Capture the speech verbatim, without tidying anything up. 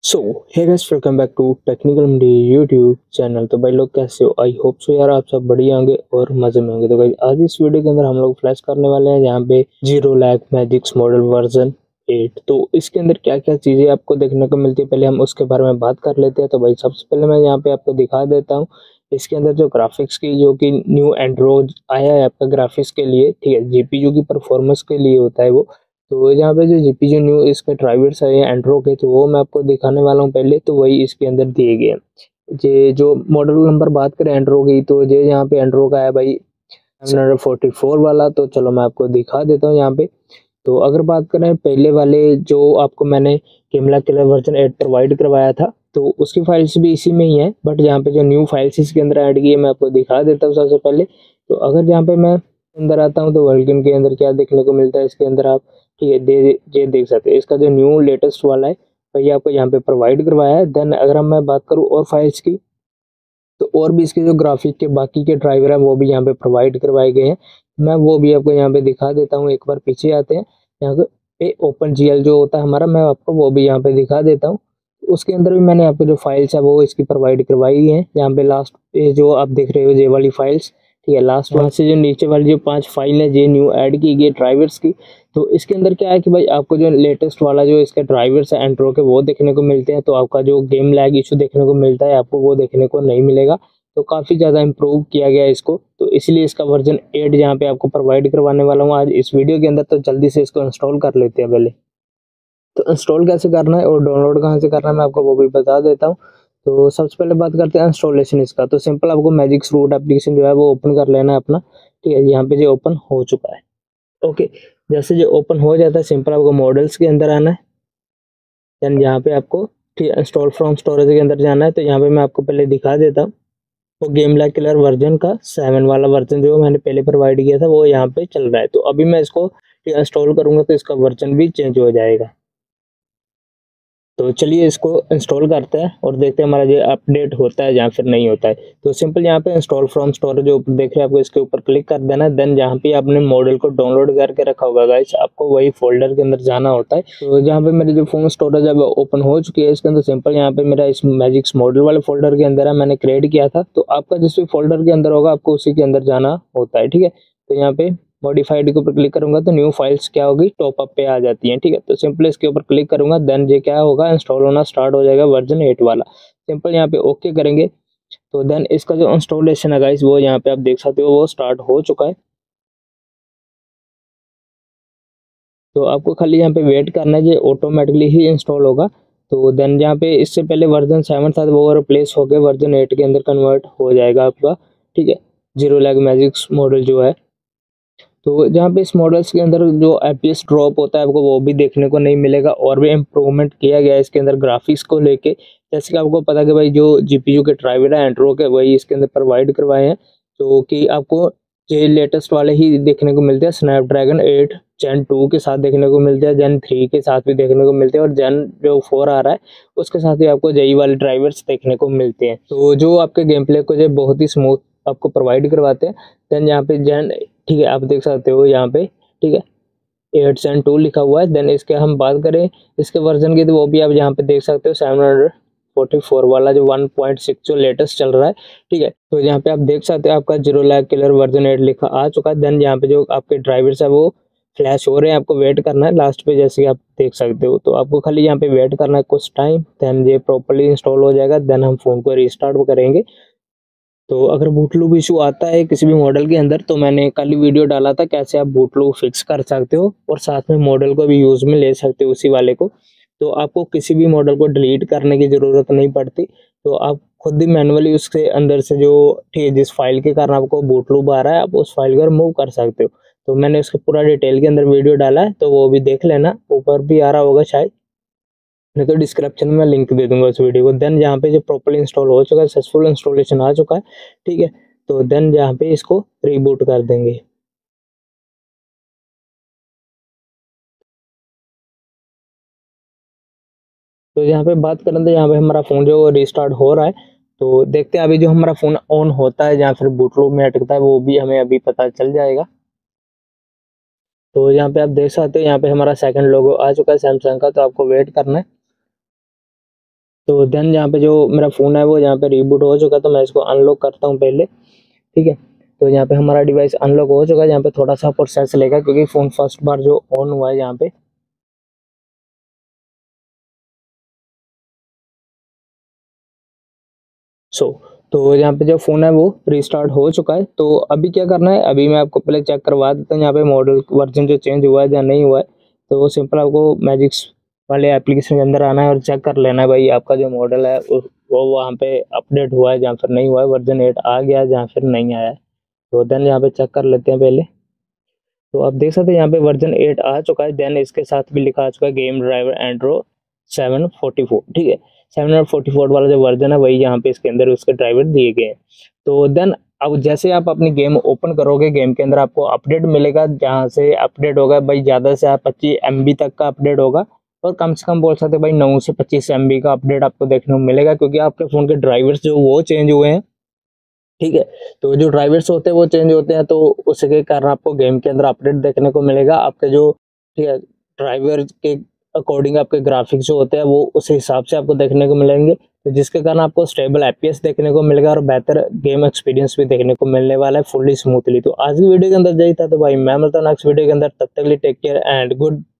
So hey guys, welcome back to technical Mandi YouTube channel. तो भाई लोग कैसे हो? आई होप सो यार, आप सब बढ़िया होंगे और मजे में होंगे। तो भाई आज इस वीडियो के अंदर हम लोग फ्लैश करने वाले हैं यहाँ पे zero lag magics model version eight. तो इसके अंदर क्या क्या चीजें आपको देखने को मिलती है, पहले हम उसके बारे में बात कर लेते हैं। तो भाई सबसे पहले मैं यहाँ पे आपको दिखा देता हूँ इसके अंदर जो ग्राफिक्स की, जो कि न्यू एंड्रॉइड आया है आपका ग्राफिक्स के लिए, ठीक है, जीपीयू की परफॉर्मेंस के लिए होता है वो। तो यहाँ पे जो जीपीयू न्यू इसके ड्राइवर्स है एंड्रो के, तो वो मैं आपको दिखाने वाला हूँ पहले। तो वही इसके अंदर दिए गए हैं। ये जो मॉडल नंबर बात करें एंड्रो की, तो ये यहाँ पे एंड्रो का है भाई सेवन फोर्टी फोर वाला। तो चलो मैं आपको दिखा देता हूँ यहाँ पे। तो अगर बात करें पहले वाले, जो आपको मैंने कैमला किलर वर्जन एट प्रोवाइड करवाया था, तो उसकी फाइल्स भी इसी में ही है। बट यहाँ पे जो न्यू फाइल्स इसके अंदर ऐड की है मैं आपको दिखा देता हूँ सबसे पहले। तो अगर यहाँ पे मैं अंदर आता हूँ तो वर्ल्किन के अंदर क्या देखने को मिलता है इसके अंदर, आप ठीक है दे ये देख सकते हैं। इसका जो न्यू लेटेस्ट वाला है वही आपको यहाँ पे प्रोवाइड करवाया है। देन अगर हम मैं बात करूँ और फाइल्स की, तो और भी इसके जो ग्राफिक के बाकी के ड्राइवर हैं वो भी यहाँ पे प्रोवाइड करवाए गए हैं। मैं वो भी आपको यहाँ पे दिखा देता हूँ। एक बार पीछे आते हैं यहाँ पे, ओपन जीएल जो होता है हमारा, मैं आपको वो भी यहाँ पे दिखा देता हूँ। उसके अंदर भी मैंने आपको जो फाइल्स है वो इसकी प्रोवाइड करवाई है। यहाँ पे लास्ट पे जो आप देख रहे हो ये वाली फाइल्स, ठीक है, लास्ट वहाँ से जो नीचे वाली जो पांच फाइल है ये न्यू ऐड की गई ड्राइवर्स की। तो इसके अंदर क्या है कि भाई आपको जो लेटेस्ट वाला जो इसका ड्राइवर्स है एंड्रो के वो देखने को मिलते हैं। तो आपका जो गेम लैग इशू देखने को मिलता है आपको वो देखने को नहीं मिलेगा। तो काफ़ी ज़्यादा इम्प्रूव किया गया है इसको। तो इसलिए इसका वर्जन एट यहाँ पे आपको प्रोवाइड करवाने वाला हूँ आज इस वीडियो के अंदर। तो जल्दी से इसको इंस्टॉल कर लेते हैं पहले। तो इंस्टॉल कैसे करना है और डाउनलोड कहाँ से करना है मैं आपको वो भी बता देता हूँ। तो सबसे पहले बात करते हैं इंस्टॉलेशन इसका। तो सिंपल आपको मैजिक्स रूट एप्लीकेशन जो है वो ओपन कर लेना है अपना, ठीक है। यहाँ पे जो ओपन हो चुका है, ओके। जैसे जो ओपन हो जाता है सिंपल आपको मॉडल्स के अंदर आना है। देन यहाँ पे आपको ठीक है इंस्टॉल फ्रॉम स्टोरेज के अंदर जाना है। तो यहाँ पे मैं आपको पहले दिखा देता हूँ। वो गेम लाइक किलर वर्जन का सेवन वाला वर्जन जो मैंने पहले प्रोवाइड किया था वो यहाँ पे चल रहा है। तो अभी मैं इसको इंस्टॉल करूंगा तो इसका वर्जन भी चेंज हो जाएगा। तो चलिए इसको इंस्टॉल करते हैं और देखते हैं हमारा ये अपडेट होता है या फिर नहीं होता है। तो सिंपल यहाँ पे इंस्टॉल फ्रॉम स्टोरेज जो ऊपर देख रहे हैं आपको इसके ऊपर क्लिक कर देना है। देन जहाँ पे आपने मॉडल को डाउनलोड करके रखा होगा गाइस, आपको वही फोल्डर के अंदर जाना होता है। तो जहाँ पे मेरी जो फोन स्टोरेज है वो ओपन हो चुकी है इसके अंदर। सिंपल यहाँ पे मेरा इस मैजिक्स मॉडल वाले फोल्डर के अंदर है, मैंने क्रिएट किया था। तो आपका जिस भी फोल्डर के अंदर होगा आपको उसी के अंदर जाना होता है, ठीक है। तो यहाँ पे मॉडिफाइड के ऊपर क्लिक करूंगा तो न्यू फाइल्स क्या होगी, टॉप अप पे आ जाती हैं, ठीक है। तो सिंपल इसके ऊपर क्लिक करूंगा देन ये क्या होगा, इंस्टॉल होना स्टार्ट हो जाएगा वर्जन एट वाला। सिंपल यहाँ पे ओके करेंगे तो देन इसका जो इंस्टॉलेशन है गाइस वो यहाँ पे आप देख सकते हो वो स्टार्ट हो चुका है। तो आपको खाली यहाँ पे वेट करना है, ये ऑटोमेटिकली ही इंस्टॉल होगा। तो देन यहाँ पे इससे पहले वर्जन सेवन था वो रिप्लेस हो गया, वर्जन एट के अंदर कन्वर्ट हो जाएगा आपका, ठीक है। जीरो लैग मैजिक्स मॉडल जो है, तो जहाँ पे इस मॉडल्स के अंदर जो एपीएस ड्रॉप होता है आपको वो भी देखने को नहीं मिलेगा। और भी इम्प्रूवमेंट किया गया है इसके अंदर ग्राफिक्स को लेके। जैसे कि आपको पता है कि भाई जो जीपीयू के ड्राइवर है एंड्रो के वही इसके अंदर प्रोवाइड करवाए हैं। तो कि आपको ये लेटेस्ट वाले ही देखने को मिलते हैं, स्नैपड्रैगन एट जेन टू के साथ देखने को मिलते हैं, जेन थ्री के साथ भी देखने को मिलते हैं, और जेन जो फोर आ रहा है उसके साथ भी आपको जेई वाले ड्राइवर्स देखने को मिलते हैं। तो जो आपके गेम प्ले को जो बहुत ही स्मूथ आपको प्रोवाइड करवाते हैं। देन यहाँ पे जेन, ठीक है, आप देख सकते हो यहाँ पे, ठीक है, एट सेवन टू लिखा हुआ है। देन इसके हम बात करें इसके वर्जन की, तो वो भी आप यहाँ पे देख सकते हो सेवन फोर्टी फोर वाला जो वन पॉइंट सिक्स जो लेटेस्ट चल रहा है, ठीक है। तो यहाँ पे आप देख सकते हो आपका zero lag killer version eight लिखा आ चुका है। देन यहाँ पे जो आपके ड्राइवर्स है वो फ्लैश हो रहे हैं, आपको वेट करना है लास्ट पे, जैसे कि आप देख सकते हो। तो आपको खाली यहाँ पे वेट करना है कुछ टाइम, देन ये प्रॉपर्ली इंस्टॉल हो जाएगा। देन हम फोन को रिस्टार्ट करेंगे। तो अगर बूट लूप इशू आता है किसी भी मॉडल के अंदर, तो मैंने कल ही वीडियो डाला था कैसे आप बूट लूप फिक्स कर सकते हो और साथ में मॉडल को भी यूज़ में ले सकते हो उसी वाले को। तो आपको किसी भी मॉडल को डिलीट करने की ज़रूरत नहीं पड़ती। तो आप खुद ही मैनुअली उसके अंदर से जो, ठीक है, जिस फाइल के कारण आपको बूट लूप आ रहा है आप उस फाइल को रिमूव कर सकते हो। तो मैंने उसका पूरा डिटेल के अंदर वीडियो डाला है, तो वो भी देख लेना, ऊपर भी आ रहा होगा शायद, नहीं तो डिस्क्रिप्शन में लिंक दे दूंगा उस वीडियो को। देन यहाँ पे जो प्रॉपर्ली इंस्टॉल हो चुका है, सक्सेसफुल इंस्टॉलेशन आ चुका है, ठीक है। तो देन यहाँ पे इसको रीबूट कर देंगे। तो यहाँ पे बात करें तो यहाँ पे हमारा फ़ोन जो रिस्टार्ट हो रहा है। तो देखते हैं अभी जो हमारा फ़ोन ऑन होता है या फिर बूट लूप में अटकता है वो भी हमें अभी पता चल जाएगा। तो यहाँ पे आप देख सकते हो यहाँ पे हमारा सेकंड लोगो आ चुका है सैमसंग का। तो आपको वेट करना है। तो देन यहाँ पे जो मेरा फ़ोन है वो यहाँ पे रीबूट हो चुका है, तो मैं इसको अनलॉक करता हूँ पहले, ठीक है। तो यहाँ पे हमारा डिवाइस अनलॉक हो चुका है। यहाँ पे थोड़ा सा प्रोसेस लेगा क्योंकि फ़ोन फर्स्ट बार जो ऑन हुआ है यहाँ पे। सो so, तो यहाँ पे जो फ़ोन है वो रीस्टार्ट हो चुका है। तो अभी क्या करना है, अभी मैं आपको पहले चेक करवा देता हूँ यहाँ पे मॉडल वर्जन जो चेंज हुआ है या नहीं हुआ है। तो वो सिंपल आपको मैजिक्स वाले एप्लीकेशन के अंदर आना है और चेक कर लेना है भाई आपका जो मॉडल है वो वहाँ पे अपडेट हुआ है या फिर नहीं हुआ है, वर्जन एट आ गया है या फिर नहीं आया है। तो देन यहाँ पे चेक कर लेते हैं पहले। तो आप देख सकते हैं यहाँ पे वर्जन एट आ चुका है। देन इसके साथ भी लिखा आ चुका है गेम ड्राइवर एंड्रो सेवन फोर्टी फोर, ठीक है। सेवन फोर्टी फोर वाला जो वर्जन है वही यहाँ पे इसके अंदर उसके ड्राइवर दिए गए हैं। तो देन अब जैसे आप अपनी गेम ओपन करोगे, गेम के अंदर आपको अपडेट मिलेगा, जहाँ से अपडेट होगा भाई ज़्यादा से आप पच्चीस एम बी तक का अपडेट होगा, और कम से कम बोल सकते हैं भाई नौ से पच्चीस एम बी का अपडेट आपको देखने को मिलेगा, क्योंकि आपके फ़ोन के ड्राइवर्स जो वो चेंज हुए हैं, ठीक है। तो जो ड्राइवर्स होते हैं वो चेंज होते हैं, तो उसके कारण आपको गेम के अंदर अपडेट देखने को मिलेगा आपके जो, ठीक है, ड्राइवर के अकॉर्डिंग आपके ग्राफिक्स जो होते हैं वो उस हिसाब से आपको देखने को मिलेंगे, तो जिसके कारण आपको स्टेबल एफपीएस देखने को मिलेगा और बेहतर गेम एक्सपीरियंस भी देखने को मिलने वाला है फुल्ली स्मूथली। तो आज की वीडियो के अंदर यही था। तो भाई मैं मिलता हूँ नेक्स्ट वीडियो के अंदर, तब तक के लिए टेक केयर एंड गुड